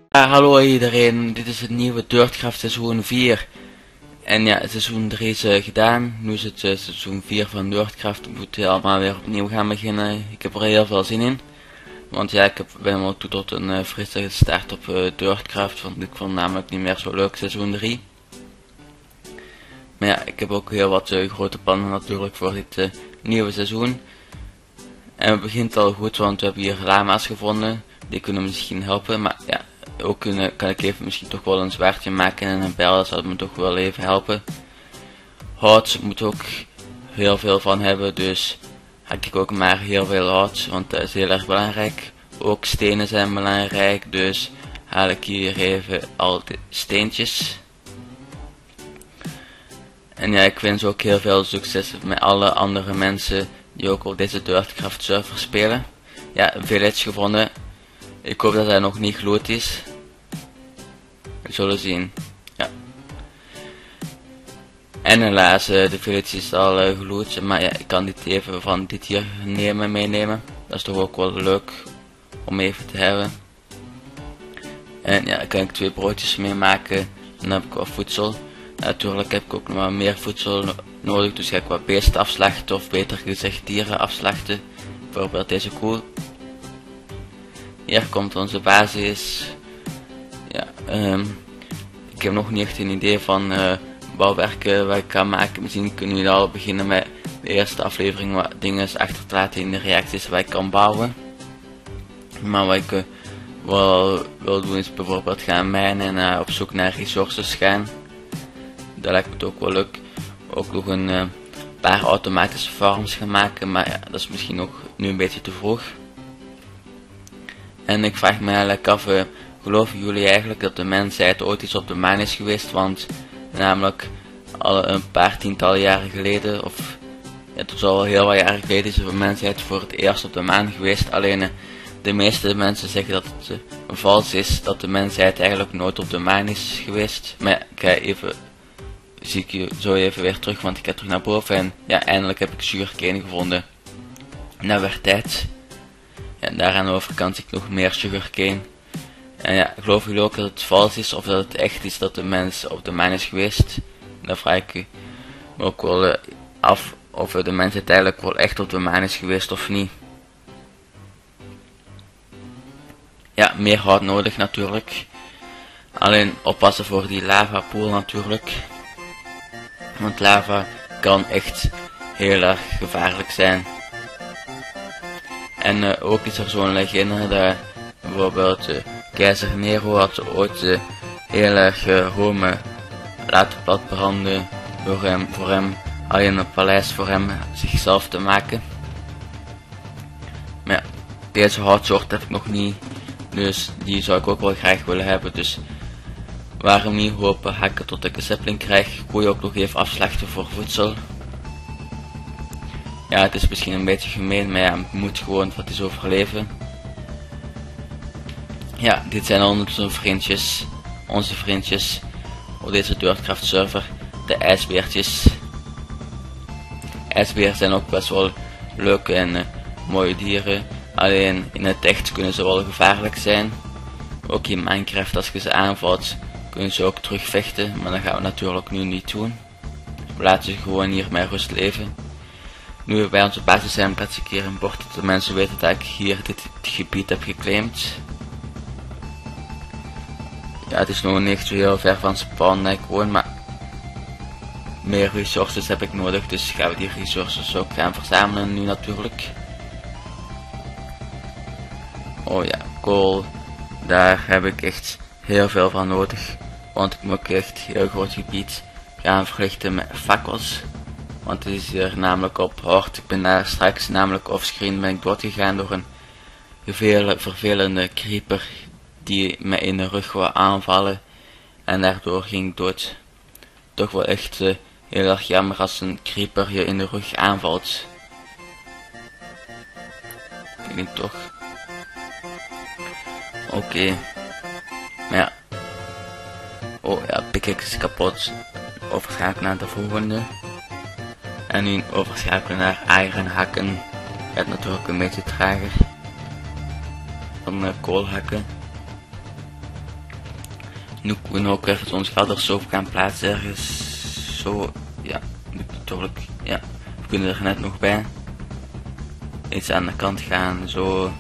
Hallo iedereen, dit is het nieuwe Dordtcraft seizoen 4. En ja, seizoen 3 is gedaan. Nu is het seizoen 4 van Dordtcraft. We moeten allemaal weer opnieuw gaan beginnen. Ik heb er heel veel zin in. Want ja, ben helemaal toe tot een frisse start op Dordtcraft. Want ik vond namelijk niet meer zo leuk seizoen 3. Maar ja, ik heb ook heel wat grote plannen natuurlijk voor dit nieuwe seizoen. En het begint al goed, want we hebben hier lama's gevonden. Die kunnen misschien helpen, maar ja, ook kan ik even misschien toch wel een zwaardje maken en een bijl, dat zou me toch wel even helpen. Hout moet ook heel veel van hebben, dus haak ik ook maar heel veel hout, want dat is heel erg belangrijk. Ook stenen zijn belangrijk, dus haal ik hier even al de steentjes. En ja, ik wens ook heel veel succes met alle andere mensen die ook op deze Dordtcraft server spelen. Ja, een village gevonden. Ik hoop dat hij nog niet gloed is. We zullen zien. Ja. En helaas, de village is al gloed. Maar ja, ik kan dit even van dit hier meenemen. Dat is toch ook wel leuk om even te hebben. En ja, daar kan ik 2 broodjes mee maken. En dan heb ik wat voedsel. Natuurlijk heb ik ook nog wat meer voedsel nodig. Dus ga ik wat beesten afslachten. Of beter gezegd dieren afslachten. Bijvoorbeeld deze koe. Hier komt onze basis. Ja, ik heb nog niet echt een idee van bouwwerken wat ik kan maken. Misschien kunnen jullie al beginnen met de eerste aflevering wat dingen achter te laten in de reacties wat ik kan bouwen. Maar wat ik wel wil doen is bijvoorbeeld gaan mijnen en op zoek naar resources gaan. Dat lijkt me ook wel leuk. Ook nog een paar automatische farms gaan maken, maar ja, dat is misschien nog nu een beetje te vroeg. En ik vraag me eigenlijk af, geloven jullie eigenlijk dat de mensheid ooit eens op de maan is geweest? Want namelijk al een paar tientallen jaren geleden, of ja, het is al heel wat jaren geleden, is de mensheid voor het eerst op de maan geweest. Alleen de meeste mensen zeggen dat het vals is, dat de mensheid eigenlijk nooit op de maan is geweest. Maar ja, ik ga even, zie ik je zo even weer terug, want ik ga terug naar boven en ja, eindelijk heb ik sugarcane gevonden. Nou werd tijd. En daar aan de overkant zie ik nog meer sugarcane. En ja, geloven jullie ook dat het vals is of dat het echt is dat de mens op de maan is geweest? Dan vraag ik me ook wel af of de mensheid eigenlijk wel echt op de maan is geweest of niet. Ja, meer hout nodig natuurlijk. Alleen oppassen voor die lavapool natuurlijk. Want lava kan echt heel erg gevaarlijk zijn. En ook is er zo'n legende dat bijvoorbeeld keizer Nero had ooit heel erg Rome laten platbranden voor hem alleen een paleis voor hem zichzelf te maken. Maar ja, deze houtsoort heb ik nog niet, dus die zou ik ook wel graag willen hebben. Dus waarom niet hopen hakken tot ik een sapling krijg. Gooi ook nog even afslachten voor voedsel. Ja, het is misschien een beetje gemeen, maar ja, het moet gewoon wat is overleven. Ja, dit zijn onze vriendjes op deze Dordtcraft server, de ijsbeertjes. Ijsbeeren zijn ook best wel leuke en mooie dieren, alleen in het echt kunnen ze wel gevaarlijk zijn. Ook in Minecraft, als je ze aanvalt, kunnen ze ook terugvechten, maar dat gaan we natuurlijk nu niet doen. We laten ze gewoon hier met rust leven. Nu we bij onze basis zijn, plaats ik hier een bord dat de mensen weten dat ik hier dit gebied heb geclaimd. Ja, het is nog niet zo heel ver van spawn dat ik woon, maar meer resources heb ik nodig, dus gaan we die resources ook gaan verzamelen nu natuurlijk. Oh ja, kool, daar heb ik echt heel veel van nodig, want ik moet echt een heel groot gebied gaan verlichten met fakkels. Want het is hier namelijk op hard. Ik ben daar straks namelijk offscreen ben ik doodgegaan door een vervelende creeper die me in de rug wou aanvallen. En daardoor ging ik dood. Toch wel echt heel erg jammer als een creeper je in de rug aanvalt. Ik denk toch. Oké. Maar ja. Oh ja, pickaxe is kapot. Overschakelen naar de volgende. En nu overschakelen naar iron hakken. Gaat natuurlijk een beetje trager dan kool hakken. Nu kunnen we ook ergens ons geld er zo gaan plaatsen, ergens zo, ja, natuurlijk, ja, we kunnen er net nog bij. Iets aan de kant gaan, zo.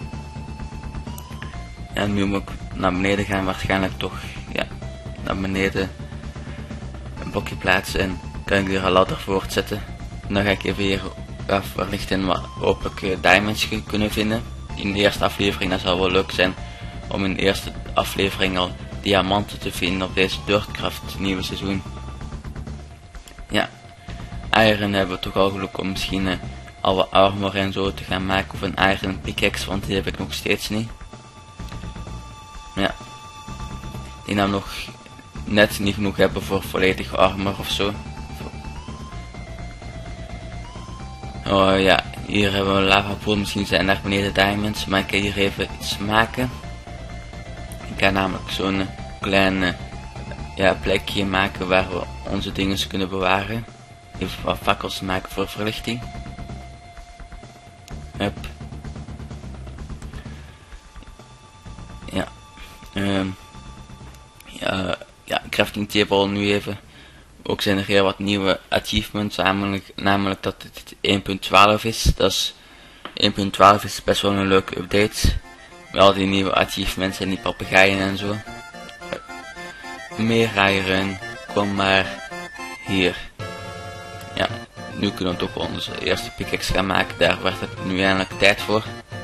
Ja, nu moet ik naar beneden gaan, waarschijnlijk toch, ja, naar beneden een blokje plaatsen en kan ik er een ladder voor zetten. En dan ga ik even hier verlichten wat hopelijk diamonds kunnen vinden. In de eerste aflevering, dat zal wel leuk zijn om in de eerste aflevering al diamanten te vinden op deze Dirtcraft nieuwe seizoen. Ja, iron hebben we toch al geluk om misschien al wat armor en zo te gaan maken, of een iron pickaxe, want die heb ik nog steeds niet. Ja, die nou nog net niet genoeg hebben voor volledige armor of zo. Oh ja, hier hebben we een lava pool, misschien zijn daar beneden diamonds, maar ik ga hier even iets maken. Ik ga namelijk zo'n klein ja, plekje maken waar we onze dingen kunnen bewaren. Even wat fakkels maken voor verlichting. Hup. Ja. Ja, crafting table nu even. Ook zijn er heel wat nieuwe achievements, namelijk dat het 1.12 is. Dat is 1.12 is best wel een leuke update. Met al die nieuwe achievements en die papegaaien en zo. Meer iron, kom maar hier. Ja, nu kunnen we toch onze eerste pickaxe gaan maken. Daar werd het nu eindelijk tijd voor.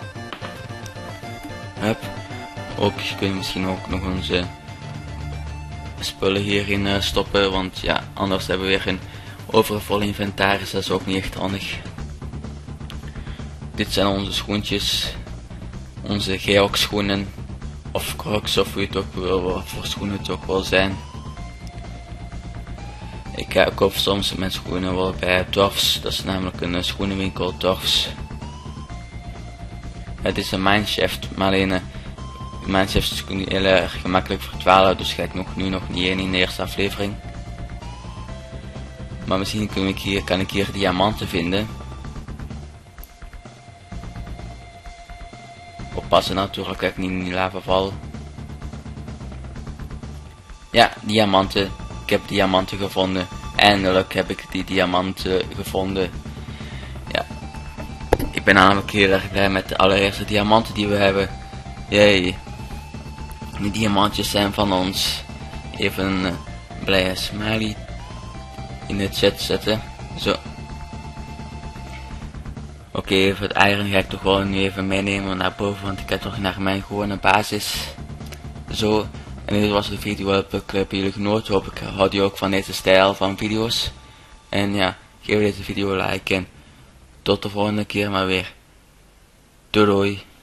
Hup. Ook kun je misschien ook nog onze spullen hierin stoppen, want ja, anders hebben we weer een overvol inventaris, dat is ook niet echt handig. Dit zijn onze schoentjes, onze Georg schoenen, of Crocs, of hoe je het ook wil, wat voor schoenen het ook wel zijn. Ik koop soms mijn schoenen wel bij Dorfs, dat is namelijk een schoenenwinkel, Dorfs. Het is een mineshaft, maar alleen mineshafts kun je heel erg gemakkelijk verdwalen, dus ga ik nu nog niet in de eerste aflevering. Maar misschien kan ik hier diamanten vinden. Oppassen natuurlijk dat ik niet in die lava val. Ja, diamanten. Ik heb diamanten gevonden. Eindelijk heb ik die diamanten gevonden. Ja. Ik ben namelijk heel erg blij met de allereerste diamanten die we hebben. Jee. Die diamantjes zijn van ons. Even een blije smiley in de chat zetten. Zo. Oké, even het iron ga ik toch wel nu even meenemen naar boven, want ik heb toch naar mijn gewone basis. Zo. En dit was de video, heb ik jullie genoten. Hoop ik houd je ook van deze stijl van video's. En ja, geef deze video een like en tot de volgende keer maar weer. Doei doei.